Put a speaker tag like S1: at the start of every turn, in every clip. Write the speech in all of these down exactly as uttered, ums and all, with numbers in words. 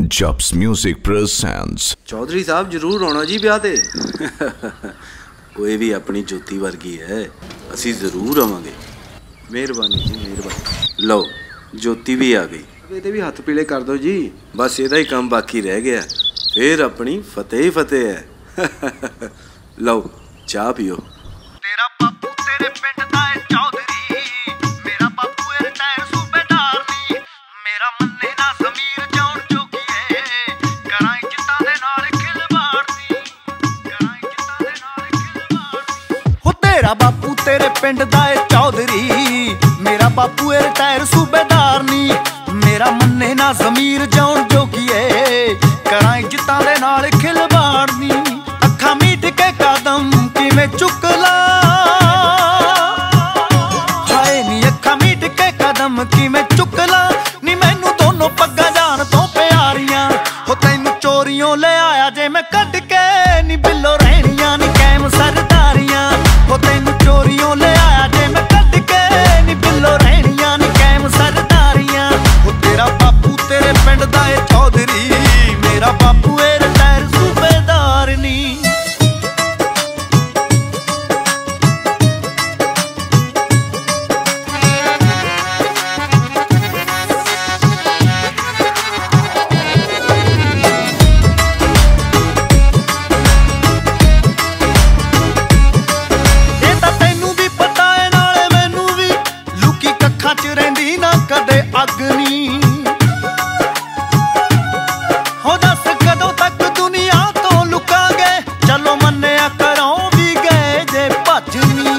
S1: Jobs Music presents।
S2: Chaudhary साहब जरूर आना जी ब्याह ते। कोई भी अपनी ज्योति वर्गी है, असी जरूर आवांगे। मेहरबानी जी मेहरबानी। लो ज्योति भी आ गई, ਇਹਦੇ भी हथ पीले कर दो जी। बस ਇਹਦਾ ही काम बाकी रह गया, फिर अपनी फतेह ही फतेह है। लो चाह पियो।
S3: तेरा बापू तेरे पिंड दा है चौधरी, मेरा बापू है रिटायर सूबेदार नी, मेरा मन्ने ना ज़मीर जान जोगीए, करां इज्जतां दे नाल खिलवाड़ नी, करां इज्जतां दे नाल खिलवाड़ नी। हो तेरा बापू तेरे पिंड दा है चौधरी, मेरा बापू है रिटायर सूबेदार नी, मेरा मन्ने ना ज़मीर जान जोगीए, करां इज्जतां दे नाल खिलवाड़ नी। अखां मीट के कदम किवें चुक ला, हाय नी अखां मीट के कदम किवें चुक ला नी, मैनू दोनों पग्गां जान तो प्यारियां। हो तैनू चोरियों ले आया जे मैं कट के नी, बिल्लो रहनियां नी कैम सरदारियां। हो तैनू चोरियों ले आया जे मैं कट के नी, बिल्लो रहनियां नी कैम सरदारियां। हो तेरा बापू तेरे पिंड दा है चौधरी, मेरा बापू है रिटायर सूबेदार नी। कदे अग्नि हो दस कदों तक दुनिया तो लुकांगे, चलो मन्निया करों भी गए जे भजनी।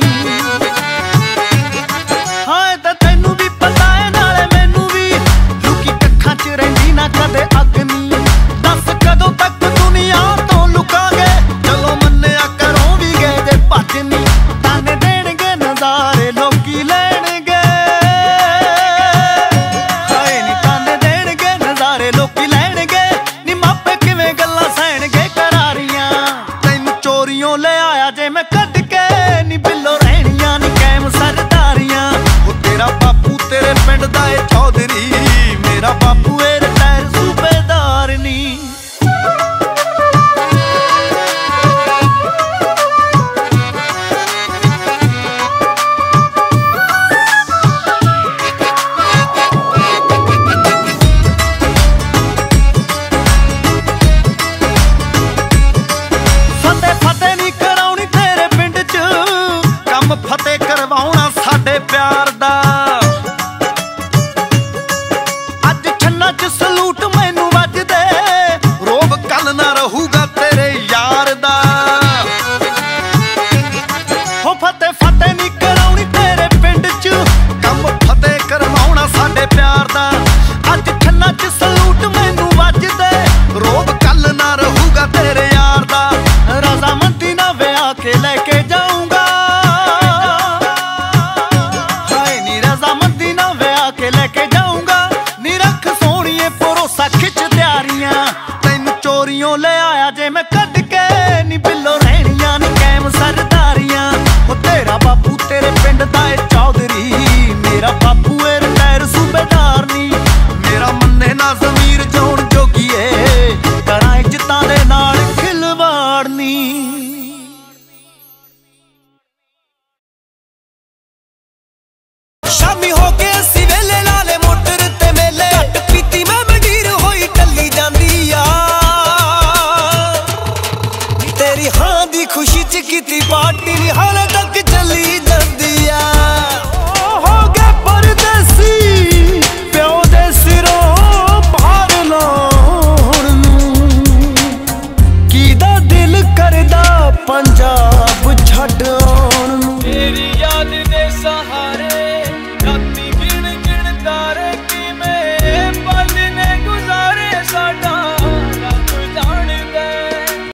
S3: हाँ तां तैनू भी पता है नाले मैनू भी, लुकी कक्खां च रहिंदी ना कदे अग्नि। दस कदों तक दुनिया तो लुकांगे, चलो मन्निया करों भी गए जे भजनी। ताने देणगे नज़ारे लोकी लैणगे, लोकी लैणगे नी, मापे किवें गल्लां सहणगे करारियां। तैनू चोरियों ले आया जे मैं कट के नी, बिल्लो रहनियां नी कैम सरदारियां। हो तेरा बापू तेरे पिंड दा है चौधरी, मेरा बापू है रिटायर सूबेदार नी। फतेह करवाउणा साडे प्यार दा, अज छन्ना च सलूट मैनू वजदे, रोब कल ना रहूगा तेरे यार दा। हो फतेह फतेह नी कराउणी तेरे पिंड च, कम फतेह करवाउणा साडे प्यार दा, अज छन्ना च सलूट मैनू वजदे, रोब कल ना रहूगा तेरे यार दा। रज़ामंदी ना विआह के लेके जाऊंगा, लेके जाऊंगा नी, रख सोहणीए भरोसा खिच त्यारियां। तैनू चोरियों ले आया जे मैं कट के नी, बिल्लो रहनियां नी कैम सरदारियां। हो तेरा बापू तेरे पिंड दा है चौधरी, मेरा बापू है रिटायर सूबेदार नी, मेरा मन्ने ना ज़मीर जान जोगीए, करां इज्जतां दे नाल खिलवाड़ नी। शामी हो के असी वेले लाले मोटर ते मेले, घट पीती मैं मंडीर होई टल्ली जांदी आ, तेरी हां दी खुशी च कीती पार्टी नी हाले तक चली।